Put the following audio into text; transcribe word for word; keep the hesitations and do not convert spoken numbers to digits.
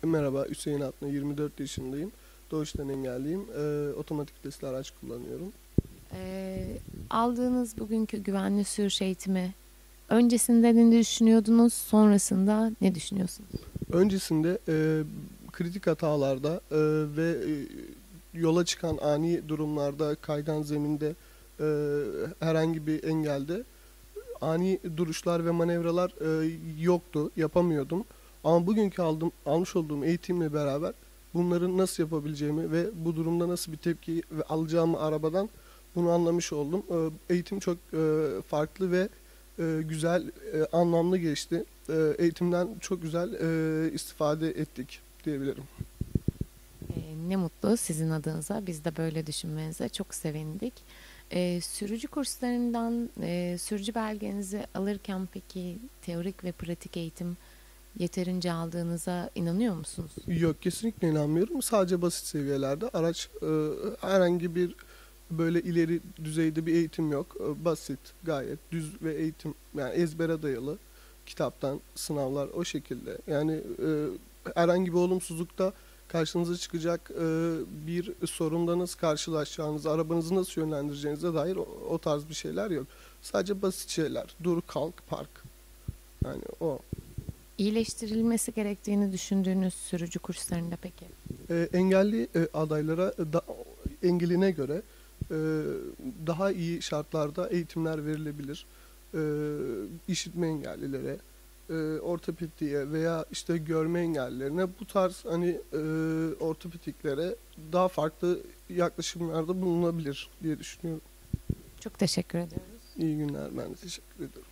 Merhaba, Hüseyin Atlı, yirmi dört yaşındayım. Doğuştan engelliyim. Ee, otomatik vitesli araç kullanıyorum. Ee, Aldığınız bugünkü güvenli sürüş eğitimi öncesinde ne düşünüyordunuz, sonrasında ne düşünüyorsunuz? Öncesinde e, kritik hatalarda e, ve e, yola çıkan ani durumlarda, kaygan zeminde, e, herhangi bir engelde ani duruşlar ve manevralar e, yoktu, yapamıyordum. Ama bugünkü aldım, almış olduğum eğitimle beraber bunları nasıl yapabileceğimi ve bu durumda nasıl bir tepki ve alacağımı arabadan bunu anlamış oldum. E, eğitim çok e, farklı ve e, güzel, e, anlamlı geçti. E, eğitimden çok güzel e, istifade ettik diyebilirim. Ee, ne mutlu sizin adınıza, biz de böyle düşünmenize çok sevindik. Ee, sürücü kurslarından e, sürücü belgenizi alırken peki teorik ve pratik eğitim yeterince aldığınıza inanıyor musunuz? Yok, kesinlikle inanmıyorum. Sadece basit seviyelerde araç e, herhangi bir böyle ileri düzeyde bir eğitim yok. E, basit, gayet düz ve eğitim yani ezbere dayalı kitaptan sınavlar o şekilde. Yani e, herhangi bir olumsuzlukta karşınıza çıkacak e, bir sorunla nasıl karşılaşacağınızı, arabanızı nasıl yönlendireceğinize dair o, o tarz bir şeyler yok. Sadece basit şeyler. Dur, kalk, park. Yani o. İyileştirilmesi gerektiğini düşündüğünüz sürücü kurslarında peki? E, engelli e, adaylara e, da, engeline göre e, daha iyi şartlarda eğitimler verilebilir. E, işitme engellilere, e, ortopediye veya işte görme engellilerine bu tarz hani e, ortopediklere daha farklı yaklaşımlarda bulunabilir diye düşünüyorum. Çok teşekkür ediyoruz. İyi günler, ben de teşekkür ederim.